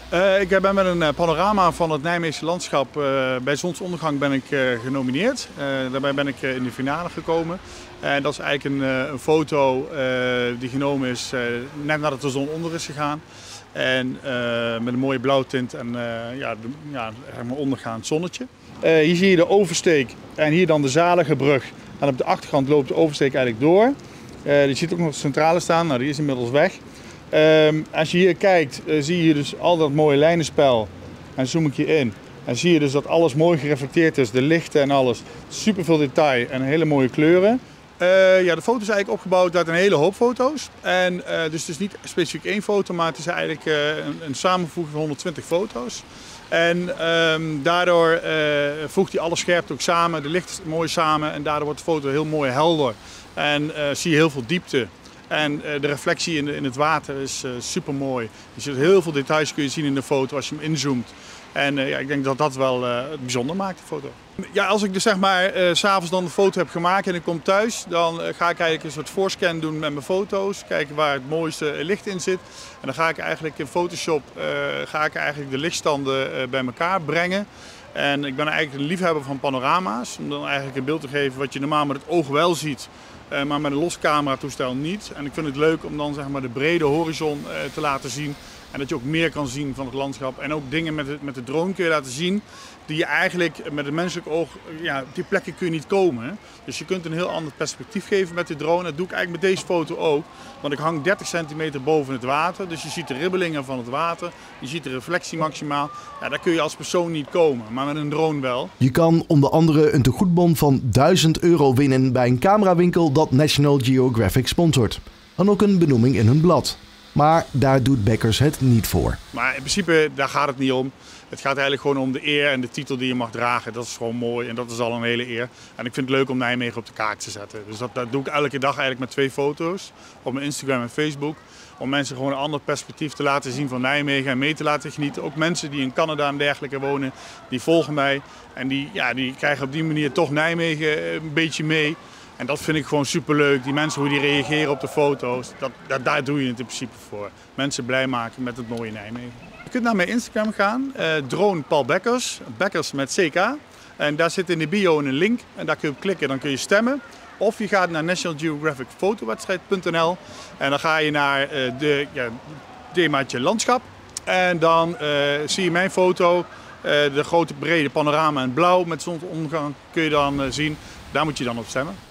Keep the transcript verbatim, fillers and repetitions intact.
Uh, ik ben met een panorama van het Nijmeegse landschap. Uh, bij zonsondergang ben ik uh, genomineerd. Uh, daarbij ben ik uh, in de finale gekomen. En uh, dat is eigenlijk een, uh, een foto uh, die genomen is uh, net nadat de zon onder is gegaan. En uh, met een mooie blauwtint en uh, ja, de, ja, helemaal ondergaand zonnetje. Uh, hier zie je de oversteek en hier dan de Zalige brug. En op de achterkant loopt de oversteek eigenlijk door. Uh, je ziet ook nog de centrale staan, nou, die is inmiddels weg. Um, als je hier kijkt, uh, zie je dus al dat mooie lijnenspel. En zoom ik je in. En zie je dus dat alles mooi gereflecteerd is, de lichten en alles. Super veel detail en hele mooie kleuren. Uh, ja, de foto is eigenlijk opgebouwd uit een hele hoop foto's. En, uh, dus het is niet specifiek één foto, maar het is eigenlijk uh, een, een samenvoeging van honderdtwintig foto's. En um, daardoor uh, voegt hij alle scherpte ook samen, de licht mooi samen en daardoor wordt de foto heel mooi helder. En uh, zie je heel veel diepte. En uh, de reflectie in, de, in het water is uh, super mooi. Je ziet heel veel details kun je zien in de foto als je hem inzoomt. En uh, ja, ik denk dat dat wel uh, het bijzonder maakt, de foto. Ja, als ik dus zeg maar uh, 's avonds dan de foto heb gemaakt en ik kom thuis, dan uh, ga ik eigenlijk een soort voorscan doen met mijn foto's. Kijken waar het mooiste licht in zit. En dan ga ik eigenlijk in Photoshop uh, ga ik eigenlijk de lichtstanden uh, bij elkaar brengen. En ik ben eigenlijk een liefhebber van panorama's. Om dan eigenlijk een beeld te geven wat je normaal met het oog wel ziet. Uh, maar met een los cameratoestel niet. En ik vind het leuk om dan zeg maar de brede horizon uh, te laten zien. En dat je ook meer kan zien van het landschap. En ook dingen met de, met de drone kun je laten zien die je eigenlijk met het menselijk oog, ja, op die plekken kun je niet komen. Dus je kunt een heel ander perspectief geven met de drone. Dat doe ik eigenlijk met deze foto ook. Want ik hang dertig centimeter boven het water. Dus je ziet de ribbelingen van het water. Je ziet de reflectie maximaal. Ja, daar kun je als persoon niet komen, maar met een drone wel. Je kan onder andere een tegoedbon van duizend euro winnen bij een camerawinkel dat National Geographic sponsort. En ook een benoeming in hun blad. Maar daar doet Bekkers het niet voor. Maar in principe, daar gaat het niet om. Het gaat eigenlijk gewoon om de eer en de titel die je mag dragen. Dat is gewoon mooi en dat is al een hele eer. En ik vind het leuk om Nijmegen op de kaart te zetten. Dus dat, dat doe ik elke dag eigenlijk met twee foto's. Op mijn Instagram en Facebook. Om mensen gewoon een ander perspectief te laten zien van Nijmegen en mee te laten genieten. Ook mensen die in Canada en dergelijke wonen, die volgen mij. En die, ja, die krijgen op die manier toch Nijmegen een beetje mee. En dat vind ik gewoon superleuk. Die mensen, hoe die reageren op de foto's, dat, dat, daar doe je het in principe voor. Mensen blij maken met het mooie Nijmegen. Je kunt naar mijn Instagram gaan, uh, drone Paul Bekkers, Bekkers met C K. En daar zit in de bio een link en daar kun je op klikken, dan kun je stemmen. Of je gaat naar national geographic fotowedstrijd punt n l en dan ga je naar uh, de ja, themaatje landschap. En dan uh, zie je mijn foto, uh, de grote brede panorama in blauw met zonsondergang kun je dan uh, zien. Daar moet je dan op stemmen.